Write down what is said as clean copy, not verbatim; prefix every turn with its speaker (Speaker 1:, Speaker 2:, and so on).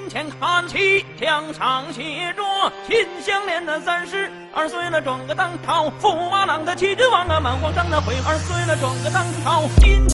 Speaker 1: 从前看齐墙上写着秦香莲的32岁了，转个当朝，驸马郎的齐君王啊，满皇上的回2岁了，转个当朝。